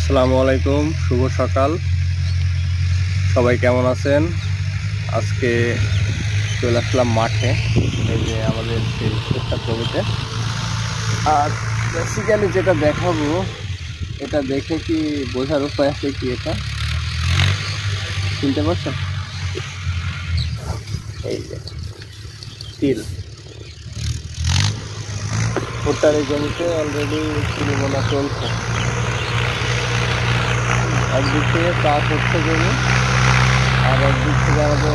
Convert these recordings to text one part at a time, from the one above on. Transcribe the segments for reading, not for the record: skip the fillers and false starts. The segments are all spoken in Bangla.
আসসালামু আলাইকুম, শুভ সকাল। সবাই কেমন আছেন? আজকে চলে আসলাম মাঠে, এই যে আমাদের সেই ক্ষেতটার জমিতে। আর বেসিক্যালি যেটা দেখাবো, এটা দেখে কি বোঝার উপায় আছে কি? এটা চিনতে পারছেন? এই যে তিল, ভুট্টার এই জমিতে অলরেডি তিল বোনা চলছে। একদিক থেকে চাষ হচ্ছে জমি, আর একদিক থেকে আমাদের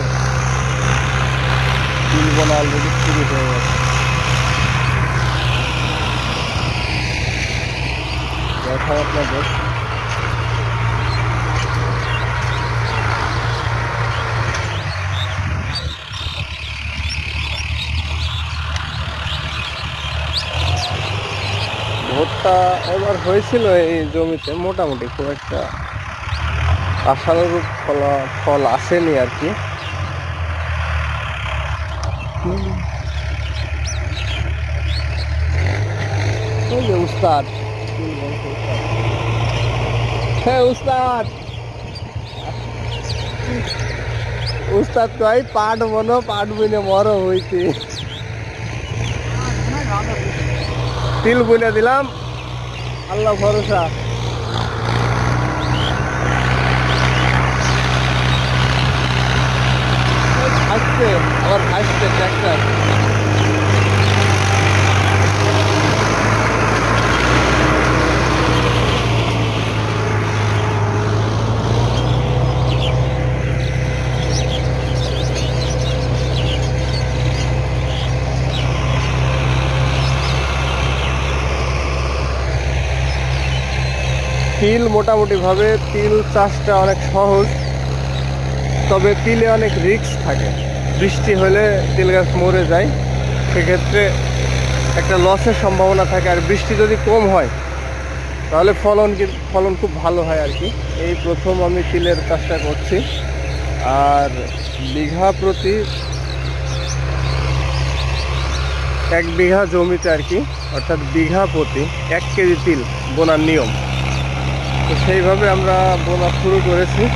তিল বোনা অলরেডি শুরু হয়ে গেছে। দেখাও আপনাদের। ভুট্টা এবার হয়েছিল এই জমিতে, মোটামুটি খুব একটা আশানুরূপ ফল আসেনি আর কি। ওই যে উস্তাদ, হ্যাঁ উস্তাদ, উস্তাদ কয় পাট বনো, পাট বুনে মরো হইতে। তিল বুনে দিলাম, আল্লাহ ভরসা। আসছে আবার আসছে ট্রাক্টর। তিল মোটামুটিভাবে তিল চাষটা অনেক সহজ, তবে তিলে অনেক রিস্ক থাকে। বৃষ্টি হলে তিল গাছ মরে যায়, সেক্ষেত্রে একটা লসের সম্ভাবনা থাকে। আর বৃষ্টি যদি কম হয় তাহলে ফলন খুব ভালো হয় আর কি। এই প্রথম আমি তিলের চাষটা করছি, আর বিঘা প্রতি 1 বিঘা জমিতে আর কি, অর্থাৎ বিঘা প্রতি 1 কেজি তিল বোনার নিয়ম। তো সেইভাবে আমরা বোনা শুরু করেছি।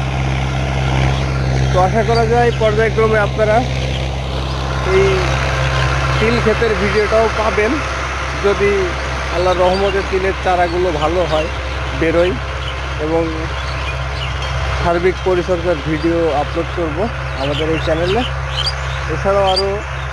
তো আশা করা যায় পর্যায়ক্রমে আপনারা এই তিল ক্ষেতের ভিডিওটাও পাবেন, যদি আল্লাহর রহমতে তিলের চারাগুলো ভালো হয়, বেরোয়, এবং সার্বিক পরিচর্যার ভিডিও আপলোড করব আমাদের এই চ্যানেলে। এছাড়াও আরও